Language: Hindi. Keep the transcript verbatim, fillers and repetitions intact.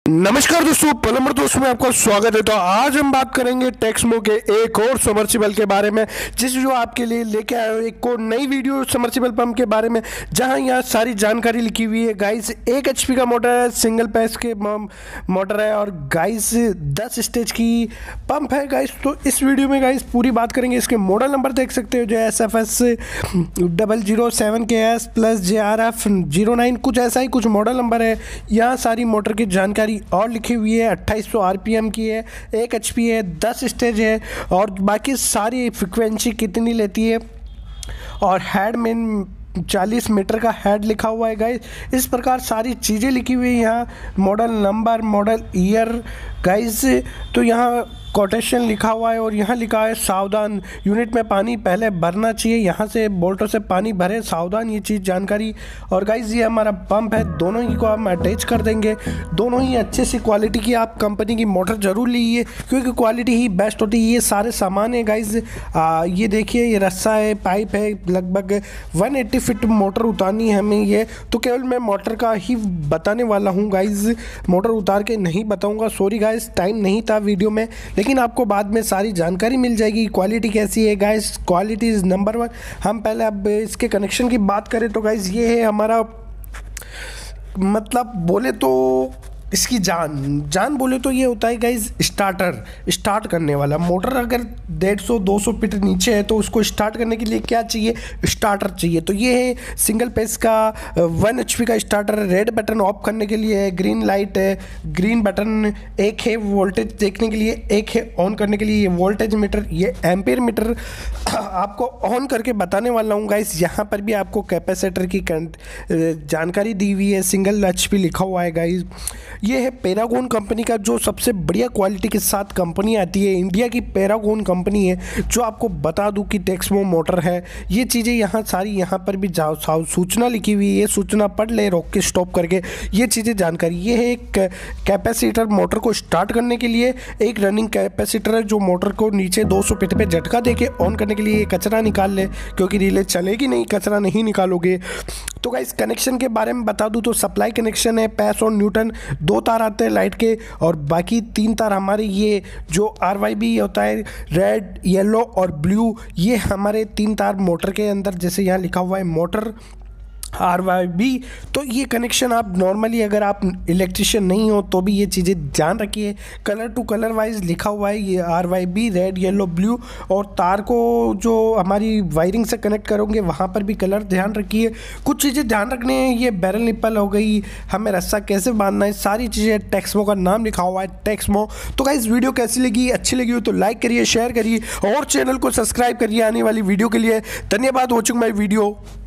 नमस्कार दोस्तों, पलम्बर दोस्तों में आपका स्वागत है। तो आज हम बात करेंगे टेक्समो के एक और सबमर्सिबल के बारे में, जिस जो आपके लिए लेके आया हूँ एक और नई वीडियो सबमर्सिबल पंप के बारे में, जहां यहाँ सारी जानकारी लिखी हुई है। गाइस एक एचपी का मोटर है, सिंगल पैस के मोटर है और गाइस दस स्टेज की पंप है। गाइस तो इस वीडियो में गाइस पूरी बात करेंगे। इसके मॉडल नंबर देख सकते हो, जो S F S double zero seven K S plus J R F zero nine कुछ ऐसा ही कुछ मॉडल नंबर है। यहाँ सारी मोटर की जानकारी और लिखी हुई है। अट्ठाईस सौ आरपीएम की है, एक एचपी है, दस स्टेज है और बाकी सारी फ्रिक्वेंसी कितनी लेती है और हेड में चालीस मीटर का हेड लिखा हुआ है। गाइस इस प्रकार सारी चीज़ें लिखी हुई है। यहाँ model number, model year guys, तो यहाँ कोटेशन लिखा हुआ है और यहाँ लिखा है सावधान, यूनिट में पानी पहले भरना चाहिए, यहाँ से बोल्टों से पानी भरे, सावधान, ये चीज़ जानकारी। और गाइस ये हमारा पंप है, दोनों ही को हम अटैच कर देंगे। दोनों ही अच्छे सी क्वालिटी की आप कंपनी की मोटर ज़रूर लीजिए, क्योंकि क्वालिटी ही बेस्ट होती है। ये सारे सामान है गाइस, ये देखिए, ये रस्सा है, पाइप है, लगभग एक सौ अस्सी फिट मोटर उतारनी है हमें। ये तो केवल मैं मोटर का ही बताने वाला हूँ गाइस, मोटर उतार के नहीं बताऊँगा। सॉरी गाइस, टाइम नहीं था वीडियो में, लेकिन आपको बाद में सारी जानकारी मिल जाएगी। क्वालिटी कैसी है guys, quality is number one. हम पहले अब इसके कनेक्शन की बात करें तो गाइस ये है हमारा, मतलब बोले तो इसकी जान जान बोले तो ये होता है गाइस स्टार्टर, स्टार्ट करने वाला मोटर। अगर डेढ़ सौ दो सौ फीट नीचे है तो उसको स्टार्ट करने के लिए क्या चाहिए, स्टार्टर चाहिए। तो ये है सिंगल पेस का वन एच पी का स्टार्टर। रेड बटन ऑफ करने के लिए है, ग्रीन लाइट है, ग्रीन बटन एक है वोल्टेज देखने के लिए, एक है ऑन करने के लिए। ये वोल्टेज मीटर, ये एम्पेयर मीटर आपको ऑन करके बताने वाला हूँ गाइस। यहाँ पर भी आपको कैपेसिटर की जानकारी दी हुई है, सिंगल एच पी लिखा हुआ है गाइस। ये है पैरागॉन कंपनी का, जो सबसे बढ़िया क्वालिटी के साथ कंपनी आती है, इंडिया की पैरागॉन कंपनी है। जो आपको बता दूं कि टेक्समो मोटर है, ये चीज़ें यहाँ सारी यहाँ पर भी सूचना लिखी हुई है, सूचना पढ़ ले रोक के स्टॉप करके, ये चीज़ें जानकारी। ये है एक कैपेसिटर मोटर को स्टार्ट करने के लिए, एक रनिंग कैपेसिटर है जो मोटर को नीचे दो सौ फीट पे झटका देके ऑन करने के लिए कचरा निकाल ले, क्योंकि रिले चलेगी नहीं कचरा नहीं निकालोगे। तो गाइस कनेक्शन के बारे में बता दूं तो सप्लाई कनेक्शन है, पैस और न्यूटन दो तार आते हैं लाइट के, और बाकी तीन तार हमारे ये जो आर वाई बी होता है, रेड, येलो और ब्लू, ये हमारे तीन तार मोटर के अंदर, जैसे यहाँ लिखा हुआ है मोटर आर वाई बी। तो ये कनेक्शन आप नॉर्मली, अगर आप इलेक्ट्रिशियन नहीं हो तो भी ये चीज़ें ध्यान रखिए। कलर टू कलर वाइज लिखा हुआ है, ये R Y B, red, yellow, blue. और तार को जो हमारी वायरिंग से कनेक्ट करोगे वहाँ पर भी कलर ध्यान रखिए। कुछ चीज़ें ध्यान रखने हैं, ये बैरल निप्पल हो गई, हमें रस्सा कैसे बांधना है, सारी चीज़ें टेक्समो का नाम लिखा हुआ है, टेक्समो। तो गाइस वीडियो कैसी लगी, अच्छी लगी हो तो लाइक करिए, शेयर करिए और चैनल को सब्सक्राइब करिए आने वाली वीडियो के लिए। धन्यवाद वॉचिंग माई वीडियो।